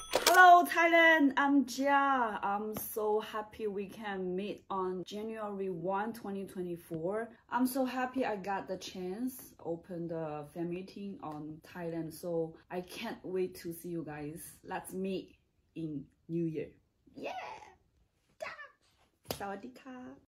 Hello Thailand, I'm Jia. I'm so happy we can meet on January 1, 2024. I'm so happy I got the chance to open the fan meeting on Thailand. So I can't wait to see you guys. Let's meet in New Year. Yeah! สวัสดีค่ะ